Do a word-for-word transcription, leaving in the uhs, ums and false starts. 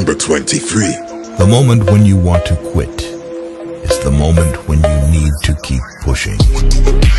Number twenty-three. The moment when you want to quit is the moment when you need to keep pushing.